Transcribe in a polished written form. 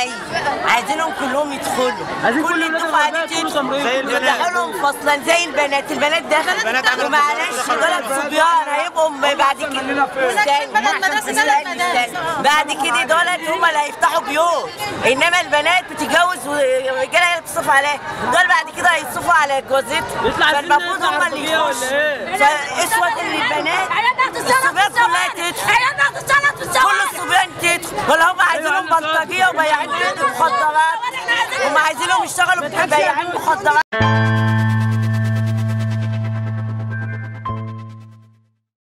جماعيه، عايزينهم كلهم يدخلوا، كل الدفعه دي تدخل، يدخلهم فصلا زي البنات. البنات دخلت ومعلش دول صبيان هيبقوا بعد كده بعد كده دولت هم اللي هيفتحوا بيوت، انما البنات بتتجوز والرجاله هي اللي بتصرف عليها، دول بعد كده هيصرفوا على جوازتهم، فالمفروض هم اللي يخشوا. فاسود البنات الصبيان كلها تدخل، كل الصبيان تدخل، ولا هم عايزينهم بلطجيه وبياعين مخدرات؟ هم عايزينهم يشتغلوا بياعين مخدرات.